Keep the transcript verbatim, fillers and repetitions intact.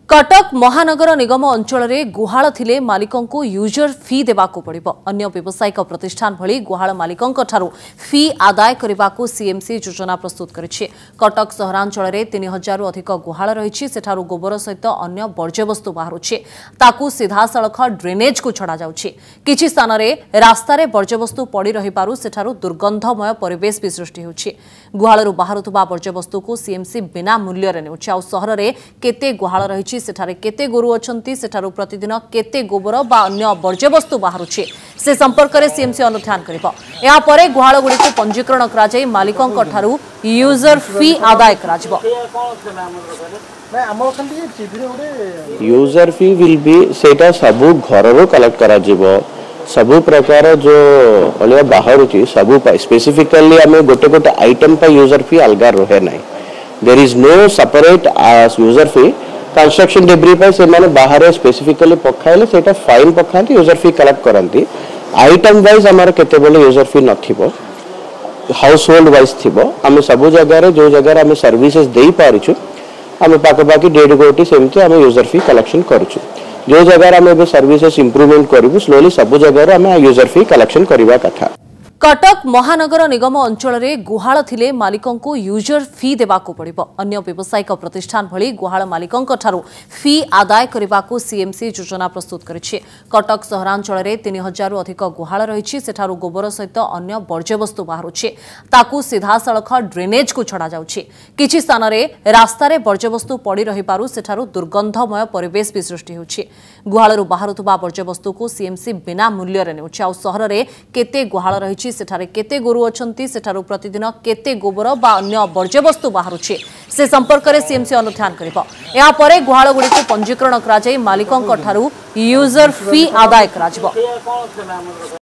कटक महानगर निगम अंचल में गुहाल थिले मालिकों को यूजर फी देवाकू पड़िबो। अन्य व्यावसायिक प्रतिष्ठान भली गुहाल मालिकों ठारू फी आदाय करने सीएमसी योजना प्रस्तुत करिछि। कटक सहरांचल में तीन हजार अधिक गुहाल रही सेठारू गोबर सहित अन्य वर्ज्यवस्तु बाहरुछि ताकू सीधासलख ड्रेनेज को छड़ा जाउछि। किछि स्थान रे रास्तारे वर्ज्यवस्तु पड़ी रहिबारु सेठारू दुर्गंधमय परिवेश भी सृष्टि होछि। गुहालरू बाहरुथबा वर्ज्यवस्तु को सीएमसी बिना मूल्य रे नेउछि। आ सहर रे केते गुहाल रही सेठारे केते गोरु अछंती सेठारू प्रतिदिन केते गोबर बा अन्य वर्ज्यवस्तु बाहरुछि से संपर्क में सीएमसी अनुध्यान करिबो। या परे गुहाल गुडी को पंजीकरण करा जाय मालिकों ठारू यूजर फी आदाय करा जिवो। यूजर फी विल बी सेटा सबु घर रो कलेक्ट करा जिवो। सबु प्रकार जो अलिया बाहरुछि सबु स्पेसिफिकली हमें गोटे गोटे आइटम पर यूजर फी अलगा रहे नाही। There is no separate user fee. Construction debris पर से माने बाहर स्पेसिफिकली पखाइले सेटा फाइन पखांती यूजर फी कलेक्ट करंती। आइटम वाइज हमार केते बोले यूजर फी नथिबो, हाउस होल्ड वाइज थिबो। हम सब जगह रे जो जगह हम सर्विसेज देई पारिछु हम पाके बाकी डेढ़ कोटी सेमती हम यूजर फी कलेक्शन करूछु। जो जगह हम सर्विसेज इंप्रूवमेंट करिवु स्लोली सब जगह हम यूजर फी कलेक्शन करबा कथा। कटक महानगर निगम अंचल में गुहाल थिले मालिकों को यूजर फी देवाकू पड़िबो। अन्य व्यावसायिक प्रतिष्ठान भली गुहाल मालिकों ठारू फी आदाय करने सीएमसी योजना प्रस्तुत करिछि। कटक सहरांचल में तीन हजार अधिक गुहाल रही सेठारू गोबर सहित अन्य वर्ज्यवस्तु बाहरुछि ताकू सीधासलख ड्रेनेज को छड़ा जाउछि। किछि स्थान रे रास्तारे वर्ज्यवस्तु पड़ी रहिबारु सेठारू दुर्गंधमय परिवेश भी सृष्टि होछि। गुहालरू बाहरुथबा वर्ज्यवस्तु को सीएमसी बिना मूल्य रे नेउछि। आ सहर रे केते गुहाल रही सेठारे केते गोरु अछंती सेठारू प्रतिदिन केते गोबर बा अन्य वर्ज्यवस्तु बाहरुछि से संपर्क में सीएमसी अनुध्यान करिबो। या परे गुहाल गुडी को पंजीकरण करा जाय मालिकों ठारू यूजर फी आदाय करा जिवो।